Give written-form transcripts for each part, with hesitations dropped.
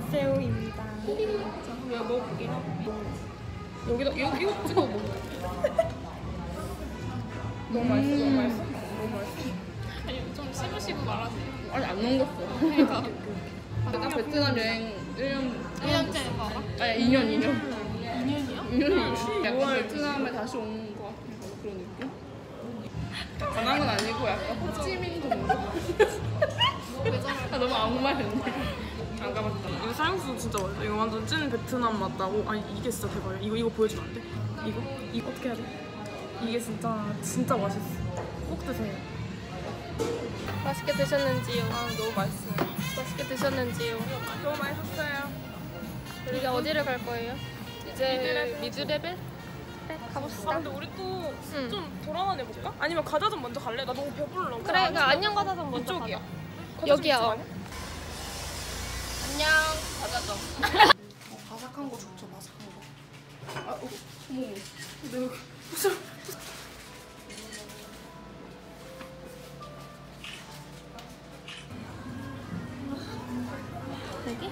새우입니다. 자, 그럼 먹어볼게요. 여기다 이거 찍어 먹어. 너무 맛있어, 너무 맛있어. 너무 맛있어. 아니 좀 씹으시고 말하세요. 아니 안 넘겼어. 그러니까. 나 베트남 여행 1년째 봐봐. 아니 2년. 2년이요? 2년이 약간 베트남에 다시 오는 것 같은 그런 느낌? 가난 건 아니고 약간 호치민 정도? 아, 너무 아무 말 했네. 안 가봤다. 이거 쌀국수 진짜 맛있어. 이거 완전 찐 베트남 맛 나고. 아니 이게 진짜 대박이야. 이거 보여주면 안 돼? 이거 어떻게 해야 돼? 이게 진짜 맛있어. 꼭 드세요. 맛있게 드셨는지요? 아 너무 맛있어요. 맛있게 드셨는지요? 너무 맛있었어요. 우리가 어디를 갈 거예요? 이제 미드레벨? 네, 아 가봅시다. 근데 우리 또 응. 좀 돌아다녀볼까? 아니면 가자점 먼저 갈래? 나 너무 배불러. 그래, 그러니까 안녕 가자점 먼저 이쪽이야. 가자. 가자점 여기야. 이쪽 아니야? 안녕 가자점. 바삭한 거 좋죠, 바삭한 거. 아, 어머. 내가 무슨 여기?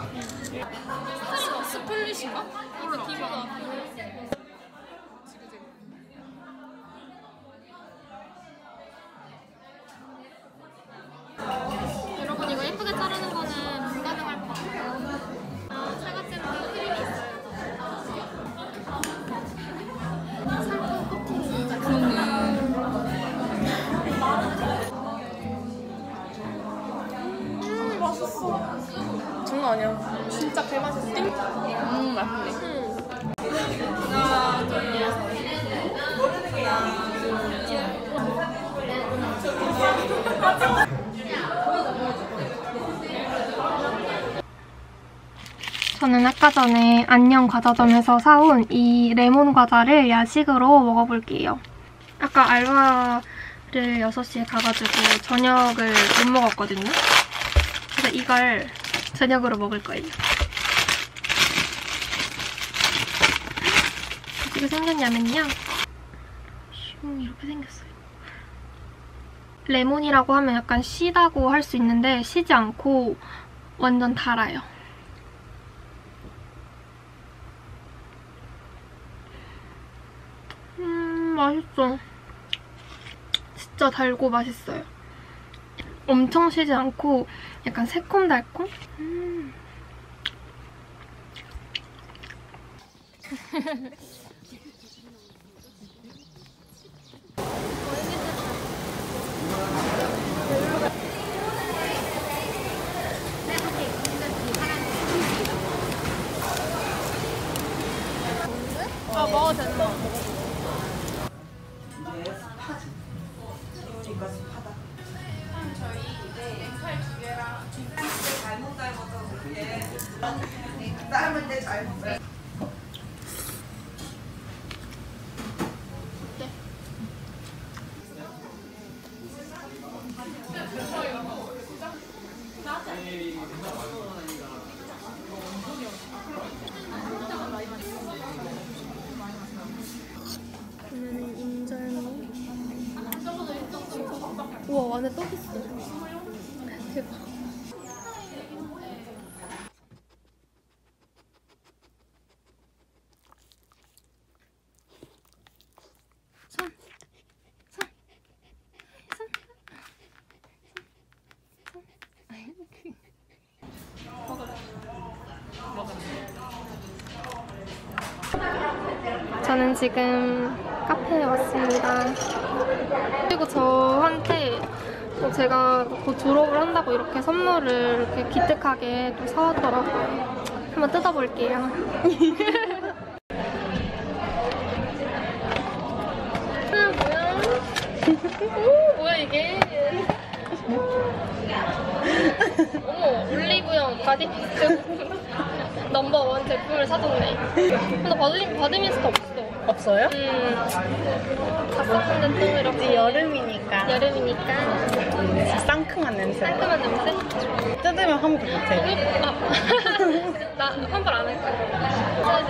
스플릿인가? 몰라, TV가. 여러분 이거 예쁘게 자르는 거는 불가능할 것 같아요. 사과잼도 크림이 있어요. 살짝 코팅. 맛있어. 장난 아니야. 진짜 개맛있어. 맛있네. 하나, 둘, 저는 아까 전에 안녕 과자점에서 사온 이 레몬 과자를 야식으로 먹어볼게요. 아까 알바를 6시에 가가지고 저녁을 못 먹었거든요. 그래서 이걸 저녁으로 먹을 거예요. 어떻게 생겼냐면요. 이렇게 생겼어요. 레몬이라고 하면 약간 시다고 할 수 있는데 시지 않고 완전 달아요. 맛있어. 진짜 달고 맛있어요. 엄청 시지 않고 약간 새콤달콤? 아, 먹어도 된다. 삶은데 잘못 삶. 오늘은 인절미. 우와, 안에 떡 있어. 대박. 저는 지금 카페에 왔습니다. 그리고 저한테 제가 곧 졸업을 한다고 이렇게 선물을 이렇게 기특하게 또 사왔더라고요. 한번 뜯어볼게요. 뭐야? 오, 뭐야 이게? 어머, 올리브영 바디미스트 넘버원 제품을 사줬네. 근데 바디미스트 없어. 없어요? 다 썼는데 또 이렇게 여름이니까 여름이니까 상큼한 냄새. 깔끔한 냄새? 뜯으면 환불 못해. 나 환불 안 할 거야.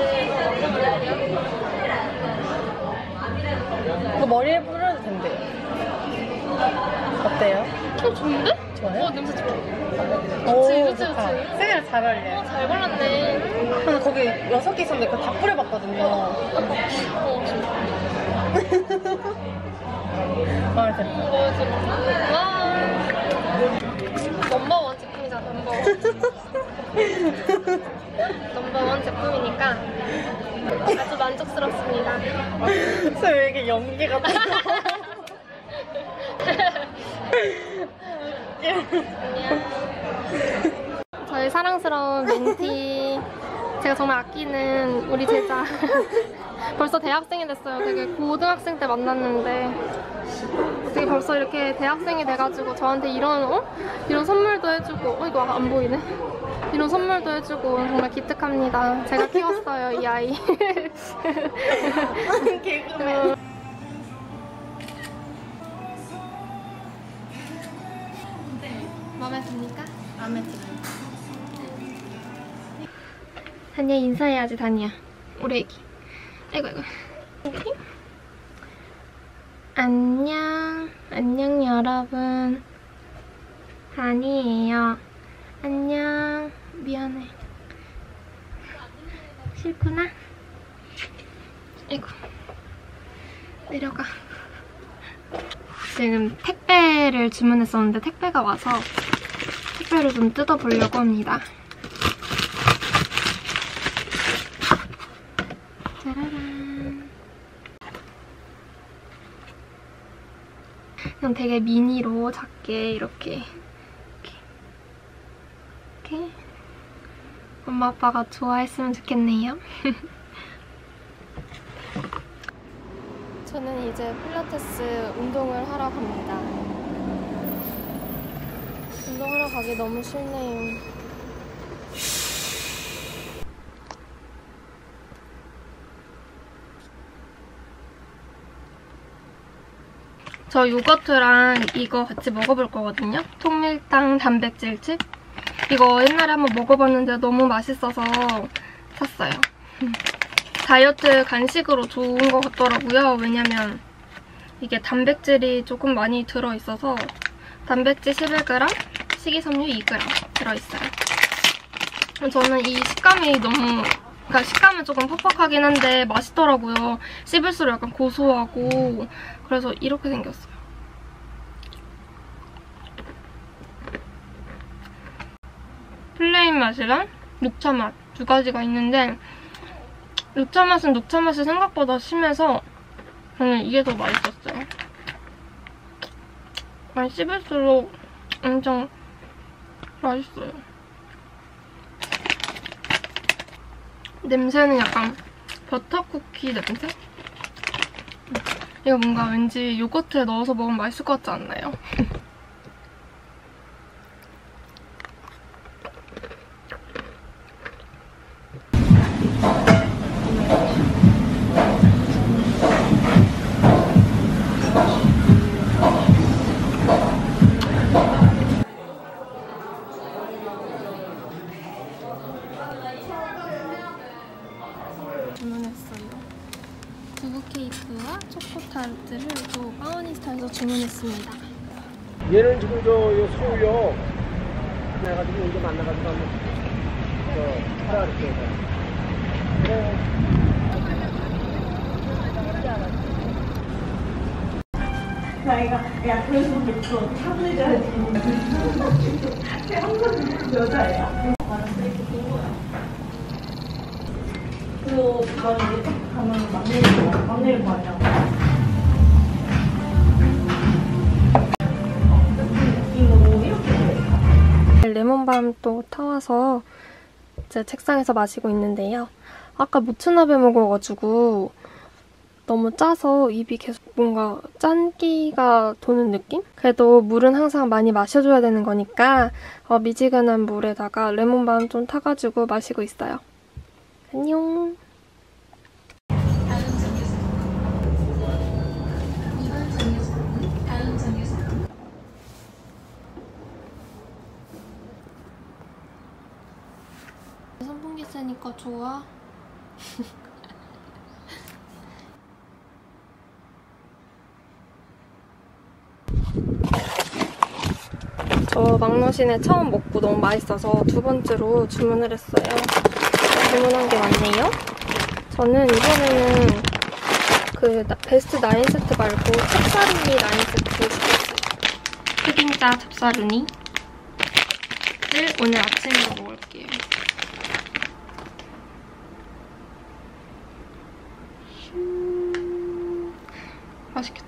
이거 머리에 뿌려도 된대요. 어때요? 좋은데? 좋아요? 냄새 좋아. 오, 그치, 좋다. 그치. 색이랑 잘 어울려요. 잘 발랐네. 근데 거기 6개 있었는데 그거 다 뿌려봤거든요. 마음에 들어요. 와. 넘버원 제품이잖아, 넘버원. 넘버원 제품이니까 아주 만족스럽습니다. 쌤, 왜 이렇게 연기 같아? 저희 사랑스러운 멘티, 제가 정말 아끼는 우리 제자. 벌써 대학생이 됐어요. 되게 고등학생 때 만났는데 어떻게 벌써 이렇게 대학생이 돼가지고 저한테 이런 선물도 해주고 이거 안 보이네? 이런 선물도 해주고 정말 기특합니다. 제가 키웠어요, 이 아이. 개그맨. 마음에 듭니까? 마음에 들어요. 다니야 인사해야지. 다니야 우리 애기. 아이고 안녕 여러분. 다니예요. 안녕. 미안해. 싫구나? 아이고 내려가. 지금 택배를 주문했었는데 택배가 와서 택배를 좀 뜯어보려고 합니다. 짜라란. 그냥 되게 미니로 작게 이렇게 엄마 아빠가 좋아했으면 좋겠네요. 저는 이제 필라테스 운동을 하러 갑니다. 운동하러 가기 너무 싫네요. 저 요거트랑 이거 같이 먹어볼 거거든요. 통밀당 단백질칩. 이거 옛날에 한번 먹어봤는데 너무 맛있어서 샀어요. 다이어트 간식으로 좋은 것 같더라고요. 왜냐면 이게 단백질이 조금 많이 들어있어서 단백질 11g, 식이섬유 2g 들어있어요. 저는 이 식감이 그러니까 식감은 조금 퍽퍽하긴 한데 맛있더라고요. 씹을수록 약간 고소하고 그래서 이렇게 생겼어요. 플레인 맛이랑 녹차 맛 두 가지가 있는데 녹차 맛은 녹차 맛이 생각보다 심해서 저는 이게 더 맛있었어요. 많이 씹을수록 엄청 맛있어요. 냄새는 약간 버터쿠키 냄새? 이거 뭔가 왠지 요거트에 넣어서 먹으면 맛있을 것 같지 않나요? 주문했어요. 두부 케이크와 초코 타르트를 또 바오니스타에서 주문했습니다. 얘는 지금 요 수요 해가지고 이제 만나가지고 한번 하라 그랬어요. 나이가 야 그래서 됐어 차분해져야지 항상 여자애야 그리고 난 이제 딱 가면 막내를 봐야 이거 이렇게 레몬밤 또 타와서 이제 책상에서 마시고 있는데요. 아까 모츠나베 먹어가지고 너무 짜서 입이 계속 뭔가 짠기가 도는 느낌? 그래도 물은 항상 많이 마셔줘야 되는 거니까 미지근한 물에다가 레몬밤 좀 타가지고 마시고 있어요. 안녕. 선풍기 쓰니까 좋아? 저 막노신에 처음 먹고 너무 맛있어서 두 번째로 주문을 했어요. 주문한 게 맞네요. 저는 이번에는 그 베스트 9세트 말고 찹사루니 9세트 시켰어요. 흑임자 찹사루니를 오늘 아침으로 먹을게요. 맛있겠다.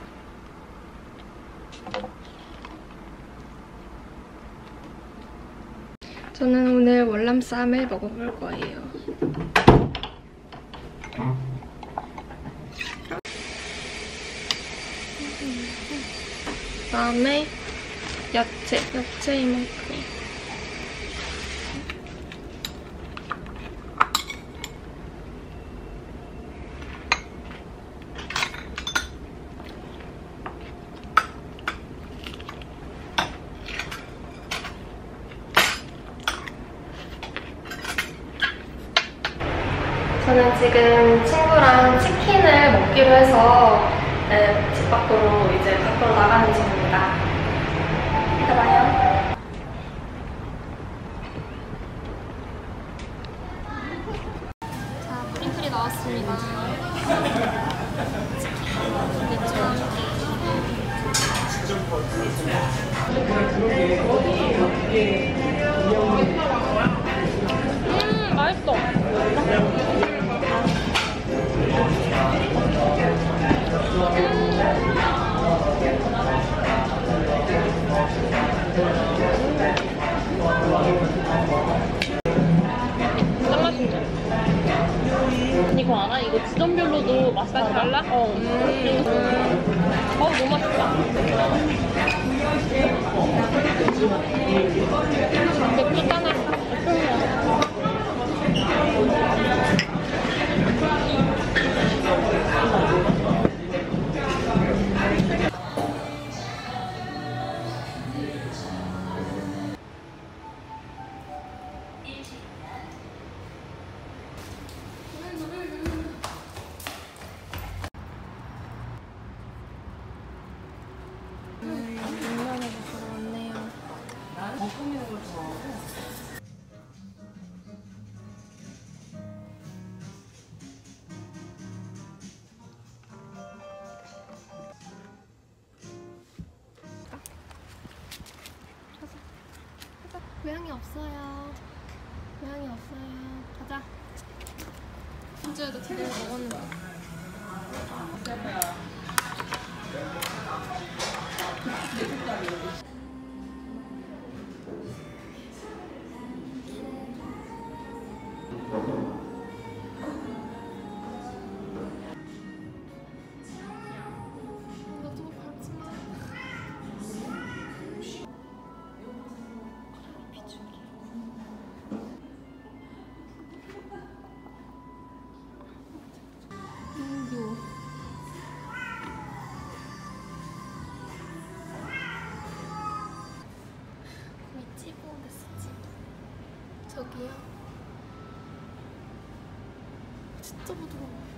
저는 오늘 월남쌈을 먹어볼 거예요. 그다음에 야채 이만큼. 저는 지금 친구랑 치킨을 먹기로 해서 집 밖으로 이제 밖으로 나가는 중입니다. 이따 봐요. 자, 프링클이 나왔습니다. 치킨과 함께. 맛있어. 이거 알아? 이거 지점별로도 맛이 달라? 너무 맛있다. 맥주 따나. 냉면을 먹으러 왔네요. 고양이 없어요. 고양이 없어요. 가자. 현주에도 제대로 먹었는데. 너도 가지 마. 비추기. 인규. 거의 찌부됐어. 저기요. 진짜 부드러워.